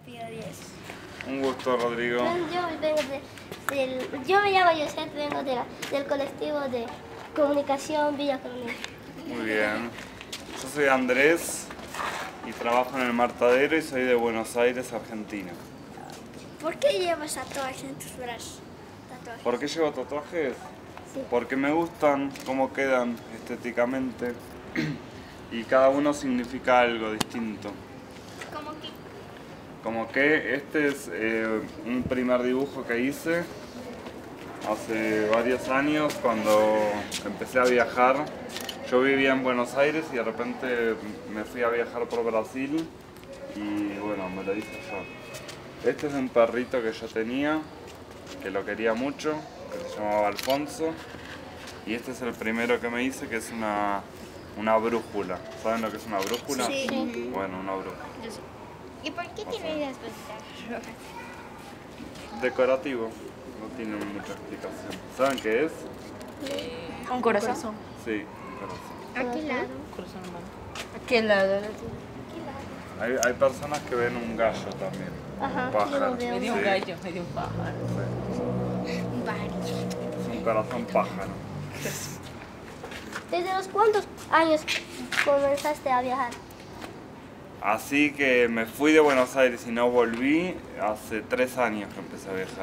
Pío 10. Un gusto, Rodrigo. Yo me llamo José, vengo del colectivo de comunicación Villa Coronel. Muy bien. Yo soy Andrés y trabajo en el Martadero y soy de Buenos Aires, Argentina. ¿Por qué llevas tatuajes en tus brazos? ¿Por qué llevo tatuajes? Sí. Porque me gustan cómo quedan estéticamente y cada uno significa algo distinto. ¿Cómo qué? Como que este es un primer dibujo que hice hace varios años cuando empecé a viajar. Yo vivía en Buenos Aires y de repente me fui a viajar por Brasil y bueno, me lo hice yo. Este es un perrito que yo tenía, que lo quería mucho, que se llamaba Alfonso. Y este es el primero que me hice, que es una brújula. ¿Saben lo que es una brújula? Sí. Bueno, una brújula. ¿Y por qué tiene las cositas rojas? Decorativo, no tiene mucha explicación. ¿Saben qué es? Un corazón. Sí, un corazón. ¿A qué lado? Corazón humano. ¿A qué lado? Hay personas que ven un gallo también, Ajá, un pájaro. yo lo veo. Medio un Sí, gallo, medio un pájaro. es un corazón pájaro. ¿Desde los cuántos años comenzaste a viajar? Así que me fui de Buenos Aires y no volví hace 3 años que empecé a viajar.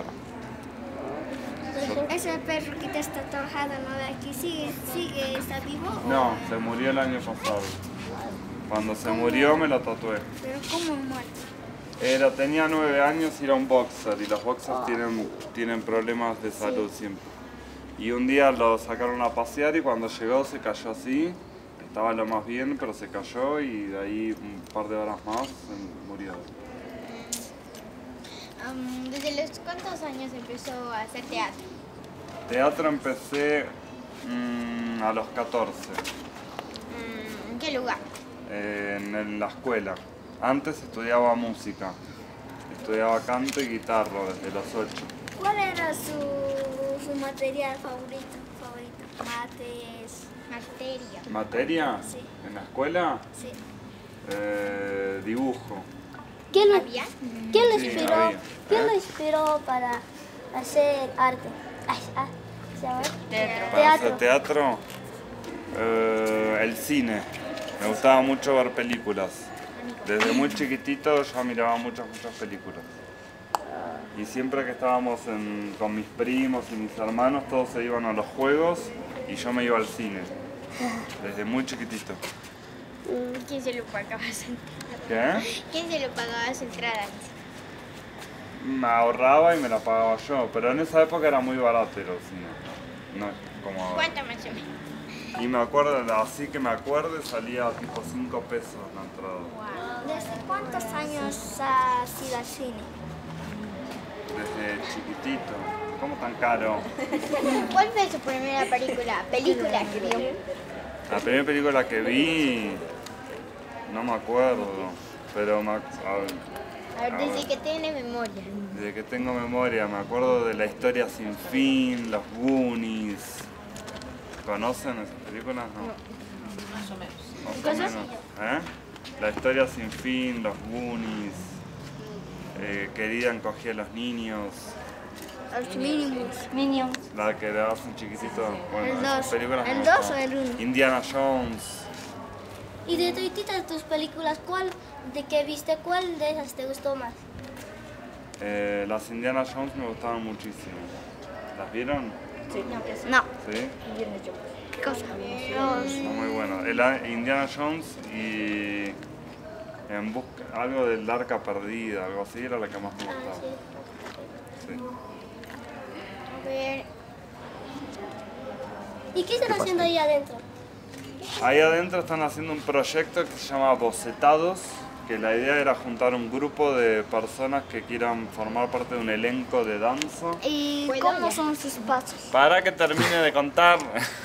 Ese perro que te has tatuado, ¿no? De aquí sigue, está vivo. No, se murió el año pasado. Cuando se murió me lo tatué. Pero ¿cómo muerto? Tenía 9 años y era un boxer y los boxers tienen problemas de salud siempre. Y un día lo sacaron a pasear y cuando llegó se cayó así. Estaba lo más bien, pero se cayó y de ahí un par de horas más murió. ¿Desde los cuántos años empezó a hacer teatro? Teatro empecé a los 14, ¿En qué lugar? en la escuela. Antes estudiaba música, estudiaba canto y guitarra desde los 8. ¿Cuál era su material favorito? Materia. ¿Materia? Sí. ¿En la escuela? Sí. Dibujo. ¿Quién lo ¿Había? Sí, había. ¿Quién lo inspiró para hacer arte? ¿Se llama? Para hacer teatro, el cine. Me gustaba mucho ver películas. Desde muy chiquitito ya miraba muchas películas. Y siempre que estábamos con mis primos y mis hermanos, todos se iban a los juegos y yo me iba al cine. Desde muy chiquitito. ¿Quién se lo pagaba su entrada? ¿Qué? ¿Quién se lo pagaba su entrada? Me ahorraba y me la pagaba yo, pero en esa época era muy barato el cine. No es como ahora. ¿Cuánto más o menos? Y me acuerdo, así que me acuerdo, salía tipo 5 pesos la entrada. ¿Desde cuántos años has ido al cine? Desde chiquitito. ¿Cómo tan caro? ¿Cuál fue su primera película que vio? La primera película que vi, no me acuerdo, pero A ver, desde que tiene memoria. desde que tengo memoria me acuerdo de La Historia Sin Fin, Los Goonies. ¿Conocen esas películas? No. Más o menos. Más o menos. La Historia Sin Fin, Los Goonies, Querida encogía a los niños. Los Minions. Minions. La que dabas un chiquitito. Bueno, El esas 2. películas me ¿El 2 o gustaban. el 1? Indiana Jones. Y de todas tus películas, de qué viste, cuál de esas te gustó más? Las Indiana Jones me gustaban muchísimo. ¿Las vieron? No. Sí. ¿Qué cosa? Son muy buenas. Indiana Jones y algo del Arca Perdida, algo así, era la que más me gustaba. Sí. A ver. ¿Y qué están haciendo ahí adentro? Ahí adentro están haciendo un proyecto que se llama Bocetados, que la idea era juntar un grupo de personas que quieran formar parte de un elenco de danza. ¿Y cómo son sus pasos? Para que termine de contar.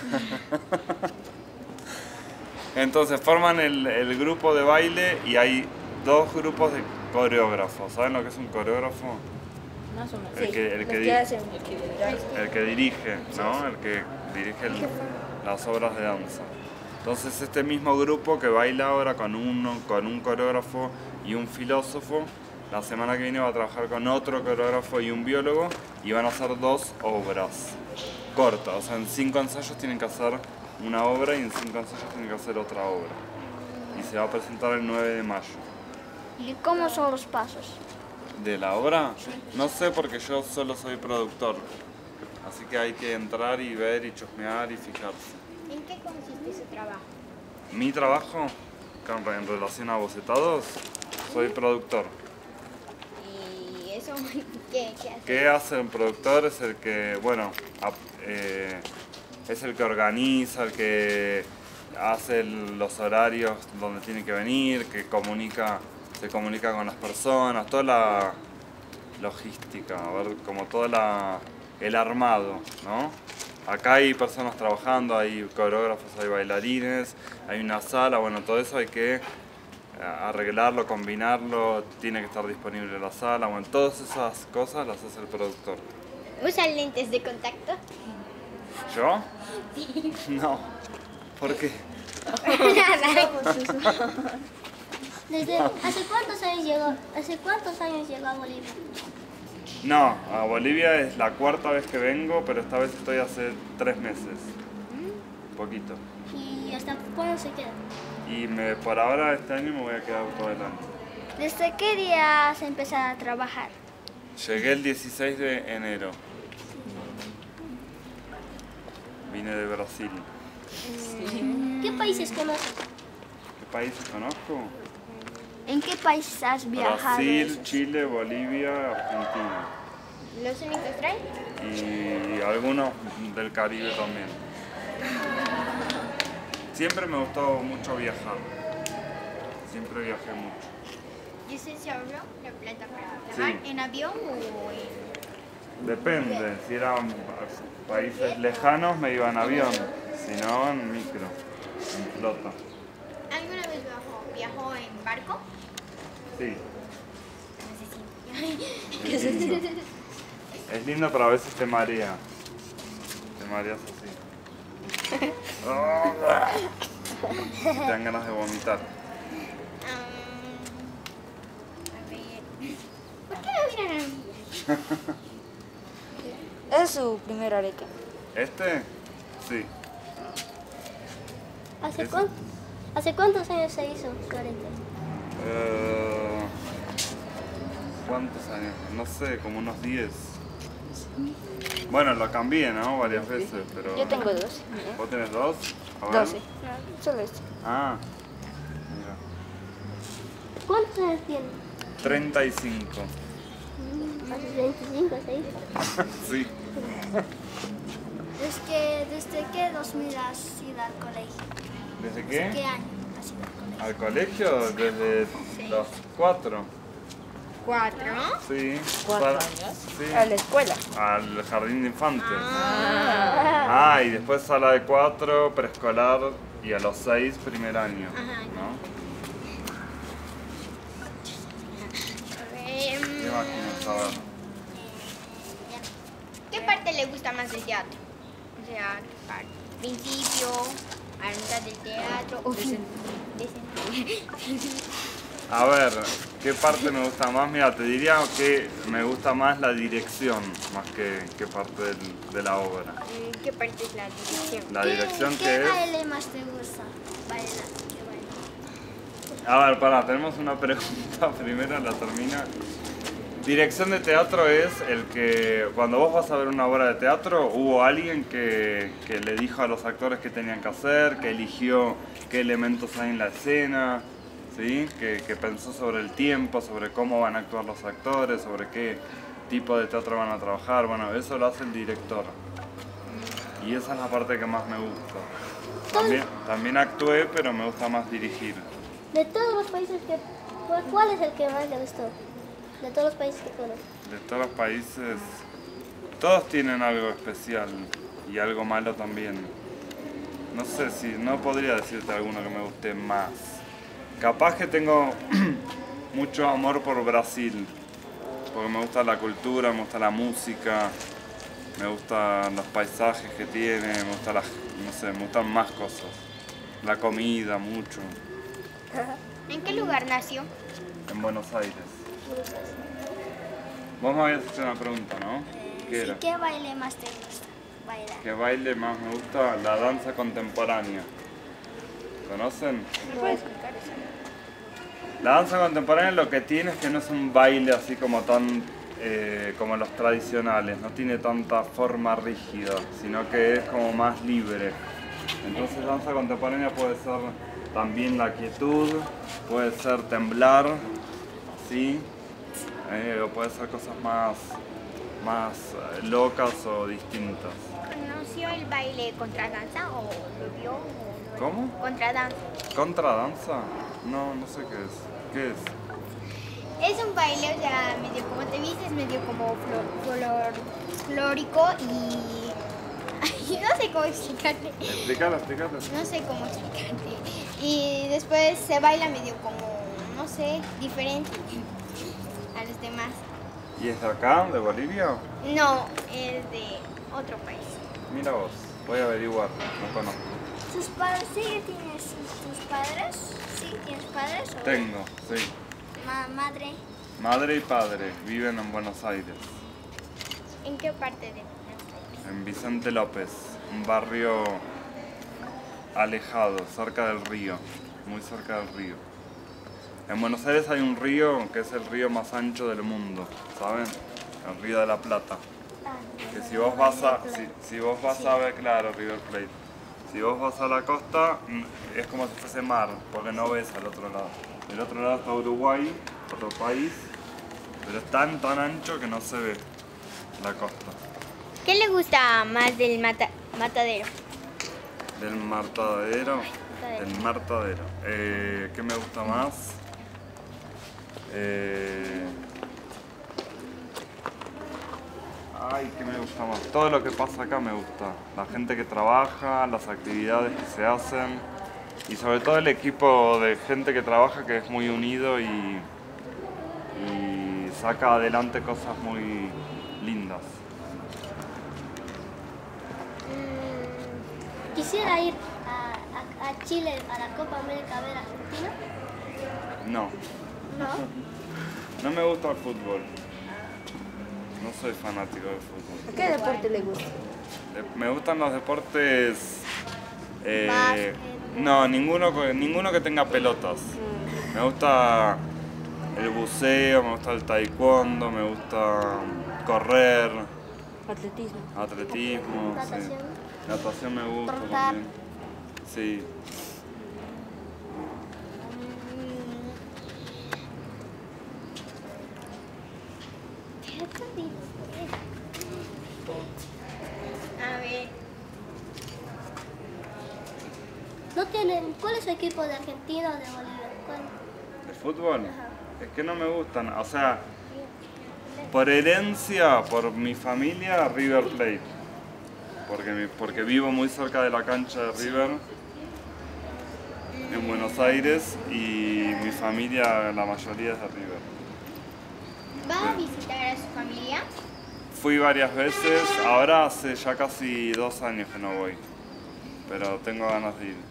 Entonces forman el grupo de baile y hay 2 grupos de coreógrafos. ¿Saben lo que es un coreógrafo? Más o menos. El que dirige, ¿no? El que dirige las obras de danza. Entonces este mismo grupo que baila ahora con un coreógrafo y un filósofo La semana que viene va a trabajar con otro coreógrafo y un biólogo y van a hacer 2 obras cortas. O sea, en 5 ensayos tienen que hacer una obra y en 5 ensayos tienen que hacer otra obra. Y se va a presentar el 9 de mayo. ¿Y cómo son los pasos? ¿De la obra? No sé porque yo solo soy productor. Así que hay que entrar y ver y chusmear y fijarse. ¿En qué consiste su trabajo? Mi trabajo, en relación a bocetados, soy productor. ¿Y eso qué hace? ¿Qué hace un productor? Es el que, bueno, es el que organiza, el que hace los horarios donde tiene que venir, que se comunica con las personas, toda la logística, a ver, como todo el armado, ¿no? Acá hay personas trabajando, hay coreógrafos, hay bailarines, hay una sala, bueno, todo eso hay que arreglarlo, combinarlo, tiene que estar disponible la sala, bueno, todas esas cosas las hace el productor. ¿Usan lentes de contacto? ¿Yo? No. ¿Por qué? ¿Hace cuántos años llegó a Bolivia? No, a Bolivia es la 4ª vez que vengo, pero esta vez estoy hace 3 meses. Poquito. ¿Y hasta cuándo se queda? Y por ahora este año me voy a quedar todo el año. ¿Desde qué día se empezó a trabajar? Llegué el 16 de enero. Vine de Brasil. ¿Qué países conoces? ¿Qué países conozco? ¿En qué país has viajado? Brasil, Chile, Bolivia, Argentina. ¿Los únicos traen? Y algunos del Caribe también. Siempre me gustó mucho viajar. Siempre viajé mucho. ¿Y usted se ahorró la plata para viajar en avión o en...? Depende, si eran países lejanos me iba en avión, si no en micro, en flota. ¿Alguna vez viajó en barco? Sí, No sé si... es lindo. Es lindo, pero a veces te marea. Te mareas así. Te dan ganas de vomitar. A ver... ¿Por qué no miran a mí? Es su primer arete. ¿Este? Sí. ¿Hace cuántos años se hizo su arete? ¿Cuántos años? No sé, como unos 10. Bueno, lo cambié, ¿no? Varias veces, pero... Yo tengo 2. ¿Vos tenés 2? A ver. 12. Solo este. Ah, mira. ¿Cuántos años tiene? 35. Hace 25 se hizo. Sí. ¿Desde qué 2000 has ido al colegio? ¿Desde ¿Qué qué? año has ido al colegio? ¿Al colegio? Desde los 4. ¿4? Sí. 4 Para- años. Sí. A la escuela. Al jardín de infantes. Ah, y después sala de 4, preescolar y a los 6 primer año. Ajá. ¿No? A ver... ¿Qué más quieres saber? ¿Qué parte le gusta más del teatro? O sea, principio, a la mitad del teatro o fin. A ver, ¿qué parte me gusta más? Mira, te diría que me gusta más la dirección, más que parte de la obra. ¿Qué parte es la dirección? La dirección ¿Qué que es... baile más te gusta? A ver, pará, tenemos una pregunta primero, la termina. Dirección de teatro es el que, cuando vos vas a ver una obra de teatro, hubo alguien que le dijo a los actores qué tenían que hacer, que eligió qué elementos hay en la escena, ¿sí? Que pensó sobre el tiempo, sobre cómo van a actuar los actores, sobre qué tipo de teatro van a trabajar. Bueno, eso lo hace el director. Y esa es la parte que más me gusta. También actué, pero me gusta más dirigir. De todos los países ¿cuál es el que más le gustó? De todos los países que conoces. De todos los países, todos tienen algo especial y algo malo también. No sé si, no podría decirte alguno que me guste más. Capaz que tengo mucho amor por Brasil, porque me gusta la cultura, me gusta la música, me gustan los paisajes que tiene, me gusta no sé, me gustan más cosas. La comida, mucho. ¿En qué lugar nació? En Buenos Aires. gustas? Vos me habías hecho una pregunta, ¿no? ¿Qué Sí, era? ¿qué baile más te gusta bailar? ¿Qué baile más me gusta? La danza contemporánea. ¿Conocen? ¿Me puedes explicar eso? La danza contemporánea lo que tiene es que no es un baile así como tan como los tradicionales, no tiene tanta forma rígida, sino que es como más libre. Entonces danza contemporánea puede ser también la quietud, puede ser temblar, ¿sí? O puede ser cosas más locas o distintas. ¿Conoció el baile contradanza o lo vio? O no? ¿Cómo? Contradanza. ¿Contradanza? No, no sé qué es. ¿Qué es? Es un baile, o sea, medio como te viste, es medio como folclórico y... Ay, no sé cómo explicarte. Explícalo. No sé cómo explicarte. Y después se baila medio como, no sé, diferente a los demás. ¿Y es de acá, de Bolivia? No, es de otro país. Mira vos, voy a averiguar, no conozco. ¿Tus padres sí tienes tus padres? ¿Sí tienes padres? ¿O Tengo, sí. madre? Madre y padre viven en Buenos Aires, ¿En qué parte de Buenos Aires? en Vicente López, un barrio alejado, cerca del río, muy cerca del río. En Buenos Aires hay un río que es el río más ancho del mundo, ¿saben? El Río de la Plata. Que si vos vas a ver, claro, River Plate. Si vos vas a la costa, es como si fuese mar, porque no ves al otro lado. Del otro lado está Uruguay, otro país, pero es tan ancho que no se ve la costa. ¿Qué le gusta más del matadero? Del martadero. Del martadero. ¿Qué me gusta más? Ay, ¿qué me gusta más? Todo lo que pasa acá me gusta. La gente que trabaja, las actividades que se hacen y sobre todo el equipo de gente que trabaja que es muy unido y saca adelante cosas muy lindas. Quisiera ir a Chile a la Copa América a ver a Argentina. No, ¿No? no me gusta el fútbol. No soy fanático del fútbol. ¿Qué deporte le gusta? Me gustan los deportes... Básquet. no, ninguno que tenga pelotas. Me gusta el buceo, me gusta el taekwondo, me gusta correr, Atletismo. atletismo, sí. Natación. Natación me gusta Trotar. también. Sí. A ver, ¿No tienen? ¿Cuál es su equipo de Argentina o de Bolivia? ¿Cuál? ¿De fútbol? Es que no me gustan, o sea, por herencia, por mi familia, River Plate. Porque vivo muy cerca de la cancha de River, en Buenos Aires, y mi familia, la mayoría es de River. ¿va a visitar a su familia? Fui varias veces, ahora hace ya casi 2 años que no voy, pero tengo ganas de ir.